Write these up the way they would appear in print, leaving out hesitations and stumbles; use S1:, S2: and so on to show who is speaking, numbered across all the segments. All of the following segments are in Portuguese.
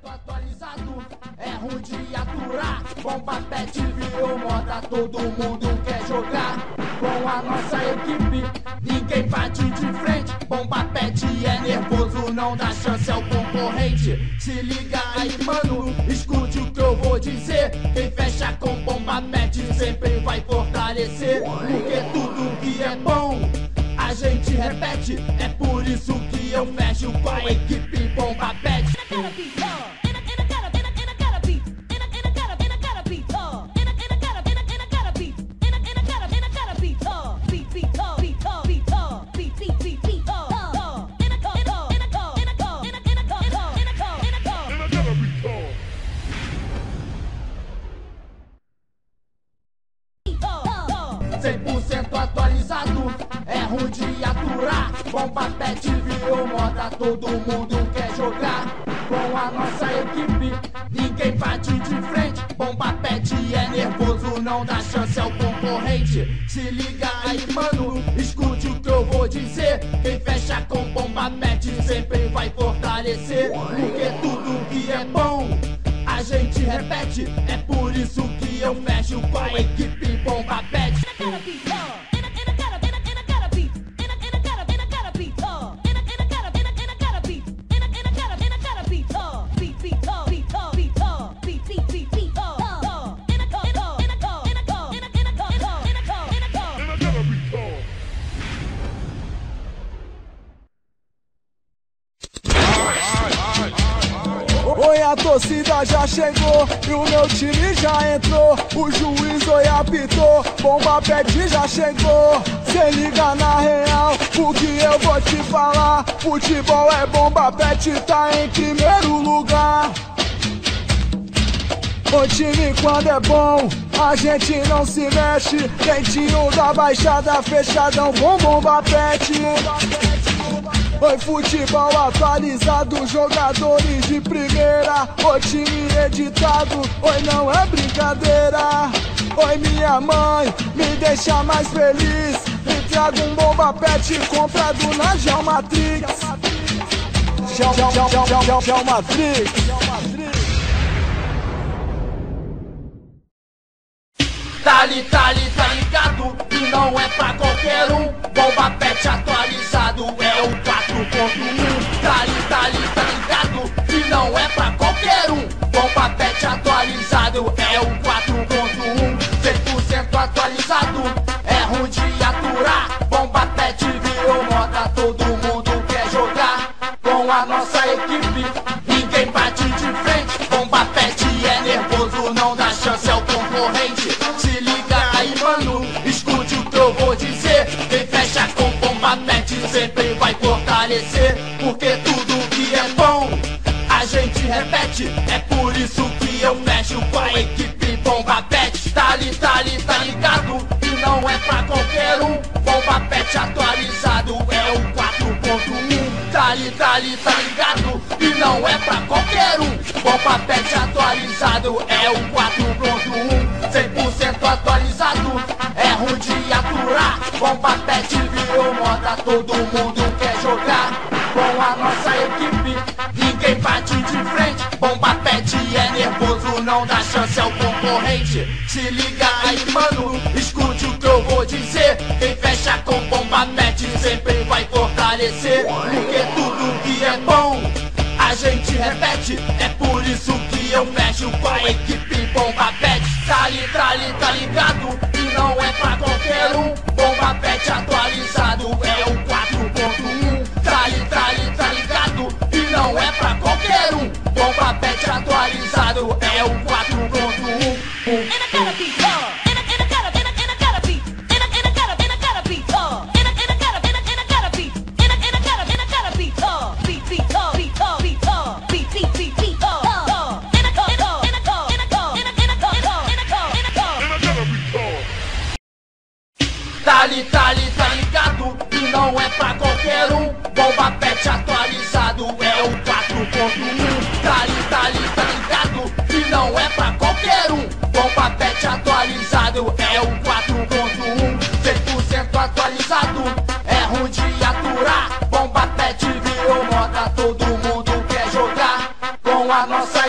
S1: atualizado, é ruim de aturar. Bomba pet virou moda, todo mundo quer jogar. Com a nossa equipe, ninguém bate de frente. Bomba pet é nervoso, não dá chance ao concorrente. Se liga aí, mano, escute o que eu vou dizer. Quem fecha com bomba pet sempre vai fortalecer. Porque tudo que é bom a gente repete. É por isso que eu fecho com a equipe bomba pet. Atualizado, é ruim de aturar. Bomba pet virou moda, todo mundo quer jogar. Com a nossa equipe, ninguém bate de frente. Bomba pet é nervoso, não dá chance ao concorrente. Se liga aí, mano, escute o que eu vou dizer. Quem fecha com bomba pet sempre vai fortalecer. Porque tudo que é bom a gente repete. É por isso que eu fecho com a equipe bomba pet.
S2: Oi, a torcida já chegou e o meu time já entrou. O juiz oi apitou, bomba pet já chegou. Cê liga na real, o que eu vou te falar. Futebol é bomba pet, tá em primeiro lugar. O time quando é bom, a gente não se mexe. Dentinho da baixada, fechadão com bomba pet. Oi, futebol atualizado, jogadores de primeira. O time editado, oi, não é brincadeira. Oi, minha mãe, me deixa mais feliz. Me traga um bomba pet comprado na Geomatrix. Geomatrix.
S1: Tá ligado, e não é pra qualquer um. Bomba pet atualizado é o 4.1. Tá ligado, e não é pra qualquer um. Bomba pet atualizado é o 4.1. 100% atualizado, é ruim de aturar. Bomba pet virou moda, todo mundo quer jogar. Com a nossa equipe, ninguém bate de frente. Bomba pet é nervoso, não dá chance ao concorrente. Se liga aí, mano, escute o que eu vou dizer. Quem fecha com bomba pet sempre vai fortalecer. Porque tudo que é bom a gente repete. É por isso que eu fecho com a equipe bomba pet. Tá ligado, e não é pra qualquer um. Bomba pet atualizado é o 4.1. Tá ligado, e não é pra qualquer um. Bomba pet atualizado é o 4.1. 100% atualizado, é ruim de aturar. Bomba pet virou moda, todo mundo quer jogar. Com a nossa equipe, ninguém bate de frente. Bomba pet é nervoso, não dá chance ao concorrente. Se liga aí, mano, escute o que eu vou dizer. Quem fecha com bomba pet sempre vai fortalecer. Porque tudo que é bom a gente repete. É por isso que eu fecho com a equipe bomba pet. Tá ligado, e não é pra qualquer um. Bomba pet atualizado é o 4.1. Tá ligado, e não é pra qualquer um. Bomba pet atualizado é o 4.1. Tá ligado, e não é pra qualquer um. Bomba pet atualizado é o 4.1. Tá ligado, e não é pra qualquer um. Bomba pet atualizado é o 4.1. 100% atualizado, é ruim de aturar. Bomba pet virou moda, todo mundo quer jogar. Com a nossa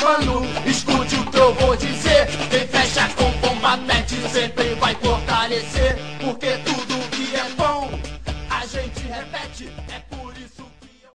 S1: levando